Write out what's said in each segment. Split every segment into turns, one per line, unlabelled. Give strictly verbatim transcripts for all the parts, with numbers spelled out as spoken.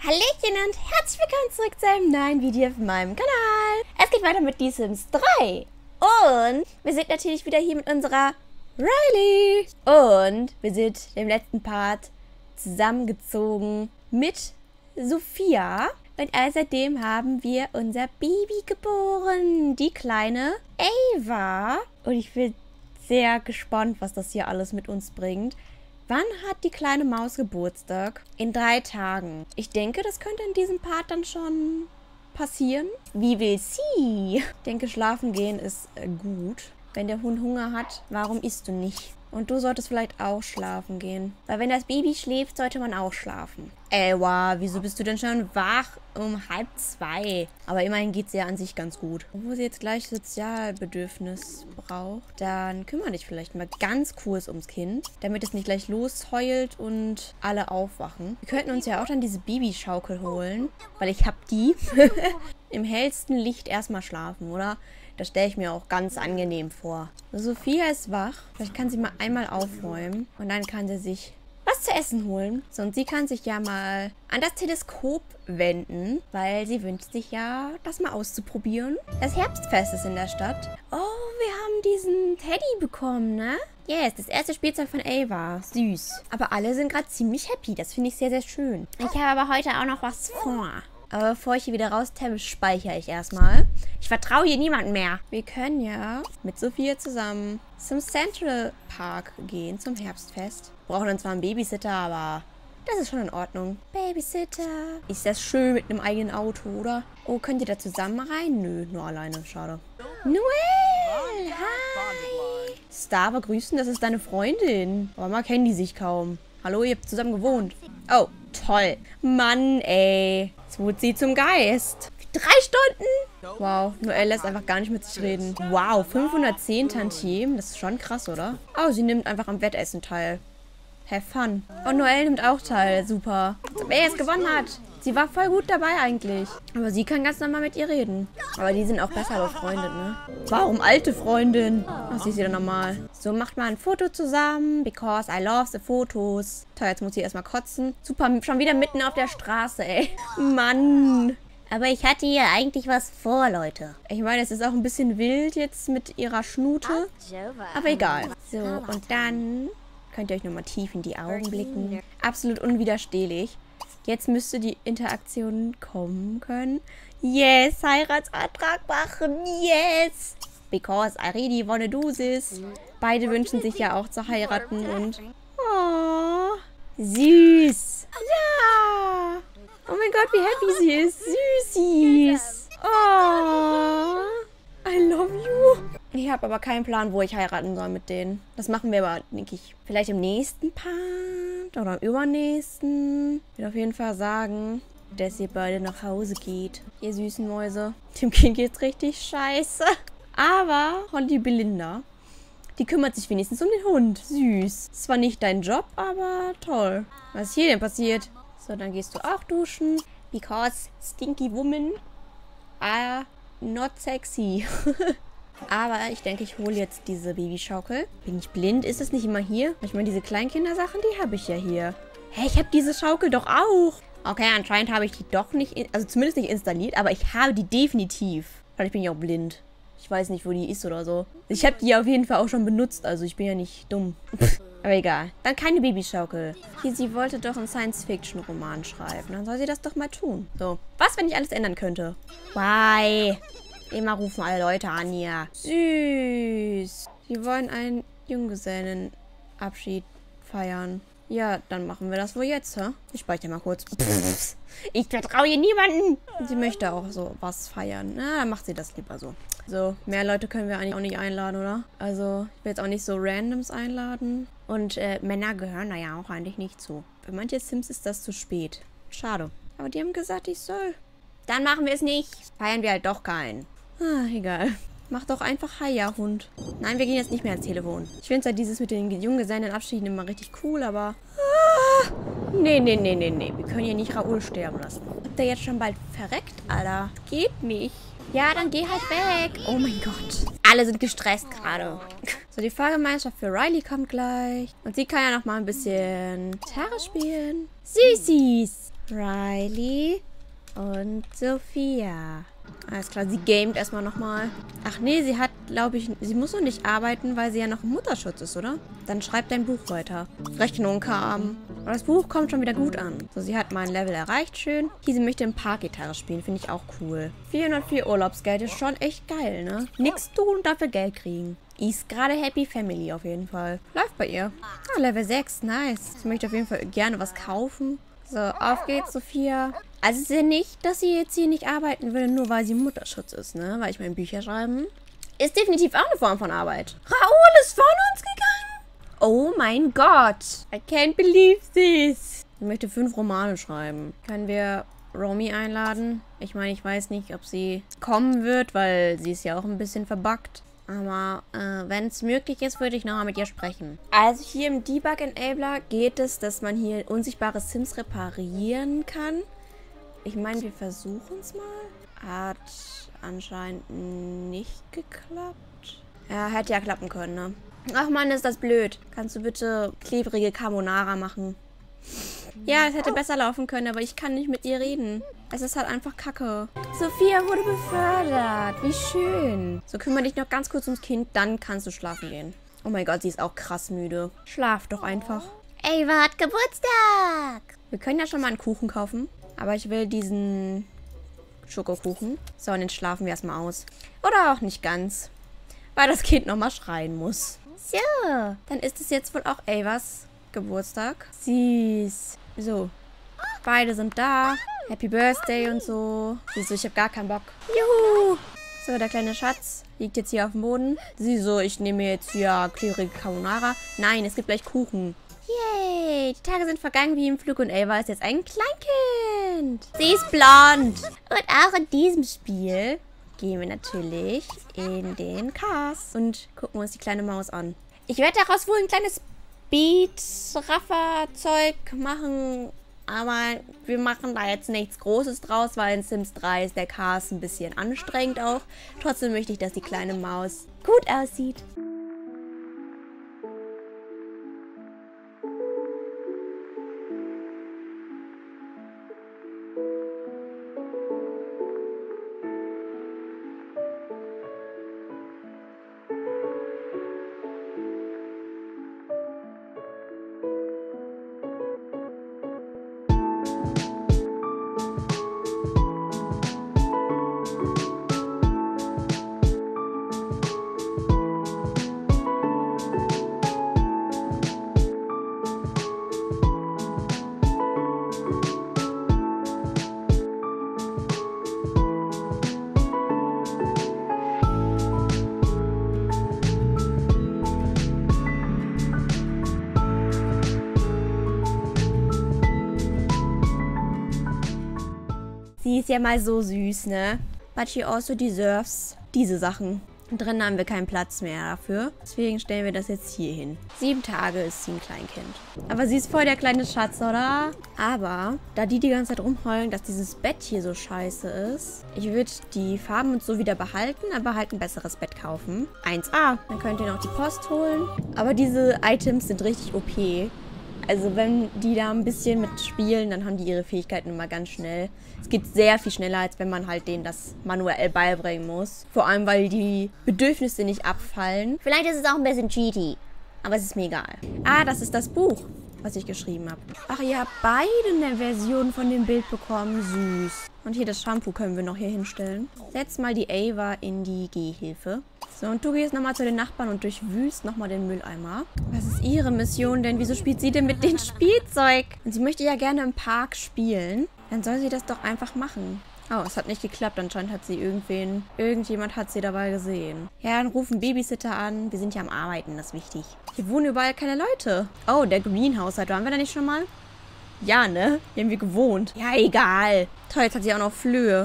Hallöchen und herzlich willkommen zurück zu einem neuen Video auf meinem Kanal. Es geht weiter mit The Sims drei. Und wir sind natürlich wieder hier mit unserer Riley. Und wir sind im letzten Part zusammengezogen mit Sophia. Und außerdem haben wir unser Baby geboren, die kleine Ava. Und ich bin sehr gespannt, was das hier alles mit uns bringt. Wann hat die kleine Maus Geburtstag? In drei Tagen. Ich denke, das könnte in diesem Part dann schon passieren. Wie will sie? Ich denke, schlafen gehen ist äh, gut. Wenn der Hund Hunger hat, warum isst du nicht? Und du solltest vielleicht auch schlafen gehen. Weil wenn das Baby schläft, sollte man auch schlafen. Ewa, wieso bist du denn schon wach um halb zwei? Aber immerhin geht es ja an sich ganz gut. Wo sie jetzt gleich Sozialbedürfnis braucht, dann kümmere dich vielleicht mal ganz kurz ums Kind, damit es nicht gleich losheult und alle aufwachen. Wir könnten uns ja auch dann diese Babyschaukel holen, weil ich habe die. Im hellsten Licht erstmal schlafen, oder? Das stelle ich mir auch ganz angenehm vor. Sophia ist wach. Vielleicht kann sie mal einmal aufräumen. Und dann kann sie sich was zu essen holen. So, und sie kann sich ja mal an das Teleskop wenden. Weil sie wünscht sich ja, das mal auszuprobieren. Das Herbstfest ist in der Stadt. Oh, wir haben diesen Teddy bekommen, ne? Yes, das erste Spielzeug von Ava. Süß. Aber alle sind gerade ziemlich happy. Das finde ich sehr, sehr schön. Ich habe aber heute auch noch was vor. Aber bevor ich hier wieder raustappe, speichere ich erstmal. Ich vertraue hier niemandem mehr. Wir können ja mit Sophia zusammen zum Central Park gehen, zum Herbstfest. Wir brauchen dann zwar einen Babysitter, aber das ist schon in Ordnung. Babysitter. Ist das schön mit einem eigenen Auto, oder? Oh, könnt ihr da zusammen rein? Nö, nur alleine. Schade. Noel! Hi! Star begrüßen, das ist deine Freundin. Aber mal kennen die sich kaum. Hallo, ihr habt zusammen gewohnt. Oh, toll. Mann, ey. Jetzt wurde sie zum Geist. Drei Stunden? Wow, Noelle lässt einfach gar nicht mit sich reden. Wow, fünfhundertzehn Tantiemen. Das ist schon krass, oder? Oh, sie nimmt einfach am Wettessen teil. Have fun. Und Noelle nimmt auch teil. Super. Wer jetzt gewonnen hat. Sie war voll gut dabei eigentlich. Aber sie kann ganz normal mit ihr reden. Aber die sind auch besser befreundet, ne? Warum alte Freundin? Ach, sie ist wieder normal. So, macht mal ein Foto zusammen. Because I love the Fotos. Toll, jetzt muss sie erstmal kotzen. Super, schon wieder mitten auf der Straße, ey. Mann. Aber ich hatte hier eigentlich was vor, Leute. Ich meine, es ist auch ein bisschen wild jetzt mit ihrer Schnute. Aber egal. So, und dann könnt ihr euch nochmal tief in die Augen blicken. Absolut unwiderstehlich. Jetzt müsste die Interaktion kommen können. Yes, Heiratsantrag machen. Yes. Because I really wanna do this. Beide wünschen sich ja auch zu heiraten und... Oh, süß. Ja. Oh mein Gott, wie happy sie ist. Süßis. Oh, I love you. Ich habe aber keinen Plan, wo ich heiraten soll mit denen. Das machen wir aber, denke ich, vielleicht im nächsten Part oder im übernächsten. Ich will auf jeden Fall sagen, dass ihr beide nach Hause geht. Ihr süßen Mäuse. Dem Kind geht's richtig scheiße. Aber Holly Belinda, die kümmert sich wenigstens um den Hund. Süß. Ist zwar nicht dein Job, aber toll. Was ist hier denn passiert? So, dann gehst du auch duschen. Because stinky woman are not sexy. Aber ich denke, ich hole jetzt diese Babyschaukel. Bin ich blind? Ist es nicht immer hier? Ich meine, diese Kleinkindersachen, die habe ich ja hier. Hä, ich habe diese Schaukel doch auch. Okay, anscheinend habe ich die doch nicht, also zumindest nicht installiert, aber ich habe die definitiv. Weil ich bin ja auch blind. Ich weiß nicht, wo die ist oder so. Ich habe die auf jeden Fall auch schon benutzt, also ich bin ja nicht dumm. Aber egal. Dann keine Babyschaukel. Hier, sie wollte doch einen Science-Fiction-Roman schreiben. Dann soll sie das doch mal tun. So. Was, wenn ich alles ändern könnte? Why? Immer rufen alle Leute an hier. Süß. Sie wollen einen Junggesellenabschied feiern. Ja, dann machen wir das wohl jetzt, hä? Ich speichere mal kurz. Pff, ich vertraue hier niemanden. Sie möchte auch so was feiern. Na, dann macht sie das lieber so. So, mehr Leute können wir eigentlich auch nicht einladen, oder? Also, ich will jetzt auch nicht so Randoms einladen. Und äh, Männer gehören da ja auch eigentlich nicht zu. Für manche Sims ist das zu spät. Schade. Aber die haben gesagt, ich soll. Dann machen wir es nicht. Feiern wir halt doch keinen. Ah, egal. Mach doch einfach Hiya, Hund. Nein, wir gehen jetzt nicht mehr ans Telefon. Ich finde zwar dieses mit den Junggesellenabschieden immer richtig cool, aber... Ah, nee, nee, nee, nee, nee. Wir können hier nicht Raoul sterben lassen. Ist der jetzt schon bald verreckt, Alter? Geht nicht. Ja, dann geh halt weg. Oh mein Gott. Alle sind gestresst gerade. So, die Fahrgemeinschaft für Riley kommt gleich. Und sie kann ja noch mal ein bisschen Gitarre spielen. Süßis. Riley und Sophia. Alles klar, sie gamet erstmal nochmal. Ach nee, sie hat, glaube ich, sie muss noch nicht arbeiten, weil sie ja noch im Mutterschutz ist, oder? Dann schreibt dein Buch weiter. Rechnung kam. Aber das Buch kommt schon wieder gut an. So, sie hat mal ein Level erreicht, schön. Hier, sie möchte im Park Gitarre spielen, finde ich auch cool. vierhundertvier Urlaubsgeld ist schon echt geil, ne? Nix tun und dafür Geld kriegen. Ist gerade Happy Family auf jeden Fall. Läuft bei ihr. Ah, Level sechs, nice. Sie möchte auf jeden Fall gerne was kaufen. So, auf geht's, Sophia. Also es ist ja nicht, dass sie jetzt hier nicht arbeiten will, nur weil sie im Mutterschutz ist, ne? Weil ich meine, Bücher schreiben ist definitiv auch eine Form von Arbeit. Raoul ist von uns gegangen. Oh mein Gott. I can't believe this. Ich möchte fünf Romane schreiben. Können wir Romy einladen? Ich meine, ich weiß nicht, ob sie kommen wird, weil sie ist ja auch ein bisschen verbuggt. Aber äh, wenn es möglich ist, würde ich nochmal mit ihr sprechen. Also hier im Debug Enabler geht es, dass man hier unsichtbare Sims reparieren kann. Ich meine, wir versuchen es mal. Hat anscheinend nicht geklappt. Ja, hätte ja klappen können, ne? Ach Mann, ist das blöd. Kannst du bitte klebrige Carbonara machen? Ja, es hätte besser laufen können, aber ich kann nicht mit ihr reden. Es ist halt einfach Kacke. Sophia wurde befördert. Wie schön. So, kümmere dich noch ganz kurz ums Kind, dann kannst du schlafen gehen. Oh mein Gott, sie ist auch krass müde. Schlaf doch einfach. Ava hat Geburtstag. Wir können ja schon mal einen Kuchen kaufen. Aber ich will diesen Schokokuchen. So, und den schlafen wir erstmal aus. Oder auch nicht ganz. Weil das Kind nochmal schreien muss. So, dann ist es jetzt wohl auch Avas Geburtstag. Süß. So. Beide sind da. Happy Birthday und so. Wieso, ich habe gar keinen Bock. Juhu. So, der kleine Schatz liegt jetzt hier auf dem Boden. Sie so, ich nehme jetzt hier klebrige Carbonara. Nein, es gibt gleich Kuchen. Yay, die Tage sind vergangen wie im Flug und Ava ist jetzt ein Kleinkind. Sie ist blond. Und auch in diesem Spiel gehen wir natürlich in den Cast und gucken uns die kleine Maus an. Ich werde daraus wohl ein kleines Speed-Raffer-Zeug machen, aber wir machen da jetzt nichts Großes draus, weil in Sims drei ist der Cast ein bisschen anstrengend auch. Trotzdem möchte ich, dass die kleine Maus gut aussieht. Sie ist ja mal so süß, ne? But she also deserves diese Sachen. Drin haben wir keinen Platz mehr dafür. Deswegen stellen wir das jetzt hier hin. Sieben Tage ist sie ein Kleinkind. Aber sie ist voll der kleine Schatz, oder? Aber, da die die ganze Zeit rumheulen, dass dieses Bett hier so scheiße ist, ich würde die Farben und so wieder behalten, aber halt ein besseres Bett kaufen. eins A. Dann könnt ihr noch die Post holen. Aber diese Items sind richtig O P. Also wenn die da ein bisschen mit spielen, dann haben die ihre Fähigkeiten immer ganz schnell. Es geht sehr viel schneller, als wenn man halt denen das manuell beibringen muss. Vor allem, weil die Bedürfnisse nicht abfallen. Vielleicht ist es auch ein bisschen cheaty, aber es ist mir egal. Ah, das ist das Buch, was ich geschrieben habe. Ach, ihr habt beide eine Version von dem Bild bekommen. Süß. Und hier das Shampoo können wir noch hier hinstellen. Setz mal die Ava in die Gehhilfe. So, und du gehst nochmal zu den Nachbarn und durchwühlst nochmal den Mülleimer. Was ist ihre Mission denn? Wieso spielt sie denn mit dem Spielzeug? Und sie möchte ja gerne im Park spielen. Dann soll sie das doch einfach machen. Oh, es hat nicht geklappt. Anscheinend hat sie irgendwen... Irgendjemand hat sie dabei gesehen. Ja, dann rufen Babysitter an. Wir sind ja am Arbeiten, das ist wichtig. Hier wohnen überall keine Leute. Oh, der Greenhouse. Waren wir da nicht schon mal? Ja, ne? Hier haben wir gewohnt. Ja, egal. Toll, jetzt hat sie auch noch Flöhe.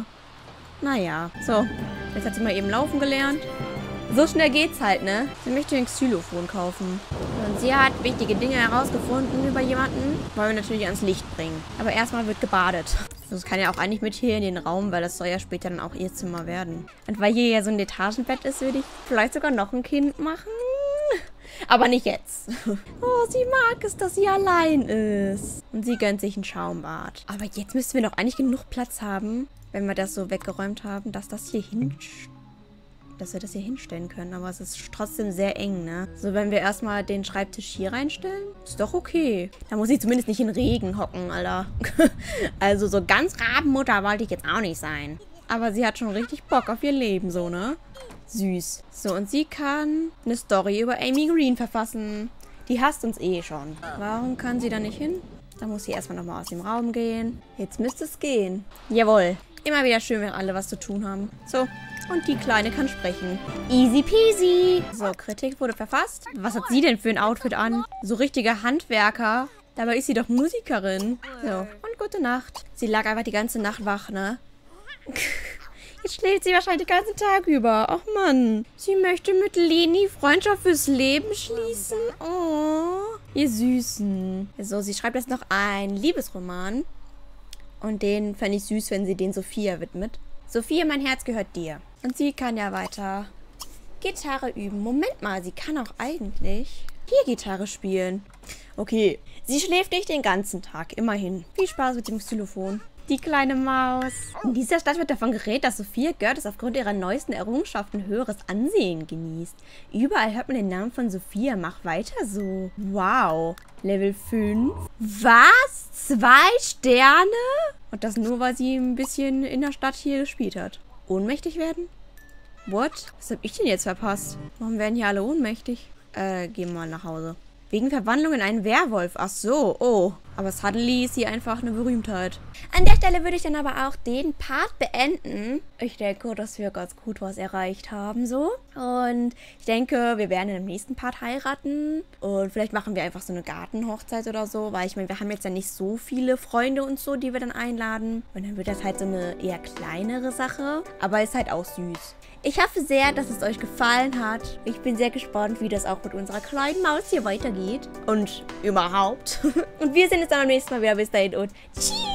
Naja, so. Jetzt hat sie mal eben laufen gelernt. So schnell geht's halt, ne? Sie möchte ein Xylophon kaufen. Und sie hat wichtige Dinge herausgefunden über jemanden. Wollen wir natürlich ans Licht bringen. Aber erstmal wird gebadet. Das kann ja auch eigentlich mit hier in den Raum, weil das soll ja später dann auch ihr Zimmer werden. Und weil hier ja so ein Etagenbett ist, würde ich vielleicht sogar noch ein Kind machen. Aber nicht jetzt. Oh, sie mag es, dass sie allein ist. Und sie gönnt sich ein Schaumbad. Aber jetzt müssten wir doch eigentlich genug Platz haben, wenn wir das so weggeräumt haben, dass das hier hin... dass wir das hier hinstellen können. Aber es ist trotzdem sehr eng, ne? So, wenn wir erstmal den Schreibtisch hier reinstellen, ist doch okay. Da muss ich zumindest nicht in Regen hocken, Alter. Also so ganz Rabenmutter wollte ich jetzt auch nicht sein. Aber sie hat schon richtig Bock auf ihr Leben, so, ne? Süß. So, und sie kann eine Story über Amy Green verfassen. Die hasst uns eh schon. Warum kann sie da nicht hin? Da muss sie erstmal nochmal aus dem Raum gehen. Jetzt müsste es gehen. Jawohl. Immer wieder schön, wenn alle was zu tun haben. So, und die Kleine kann sprechen. Easy peasy. So, Kritik wurde verfasst. Was hat sie denn für ein Outfit an? So richtiger Handwerker. Dabei ist sie doch Musikerin. So, und gute Nacht. Sie lag einfach die ganze Nacht wach, ne? Jetzt schläft sie wahrscheinlich den ganzen Tag über. Ach Mann. Sie möchte mit Leni Freundschaft fürs Leben schließen. Oh, ihr Süßen. So, sie schreibt jetzt noch einen Liebesroman. Und den fände ich süß, wenn sie den Sophia widmet. Sophia, mein Herz gehört dir. Und sie kann ja weiter Gitarre üben. Moment mal, sie kann auch eigentlich hier Gitarre spielen. Okay, sie schläft nicht den ganzen Tag. Immerhin. Viel Spaß mit dem Xylophon. Die kleine Maus. In dieser Stadt wird davon geredet, dass Sophia Gördes aufgrund ihrer neuesten Errungenschaften höheres Ansehen genießt. Überall hört man den Namen von Sophia. Mach weiter so. Wow. Level fünf. Was? Zwei Sterne? Und das nur, weil sie ein bisschen in der Stadt hier gespielt hat. Ohnmächtig werden? What? Was hab ich denn jetzt verpasst? Warum werden hier alle ohnmächtig? Äh, gehen wir mal nach Hause. Wegen Verwandlung in einen Werwolf. Ach so, oh. Aber suddenly ist sie einfach eine Berühmtheit. An der Stelle würde ich dann aber auch den Part beenden. Ich denke, dass wir ganz gut was erreicht haben, so. Und ich denke, wir werden im nächsten Part heiraten. Und vielleicht machen wir einfach so eine Gartenhochzeit oder so. Weil ich meine, wir haben jetzt ja nicht so viele Freunde und so, die wir dann einladen. Und dann wird das halt so eine eher kleinere Sache. Aber ist halt auch süß. Ich hoffe sehr, dass es euch gefallen hat. Ich bin sehr gespannt, wie das auch mit unserer kleinen Maus hier weitergeht. Und überhaupt. Und wir sehen uns dann beim nächsten Mal wieder. Bis dahin und tschüss.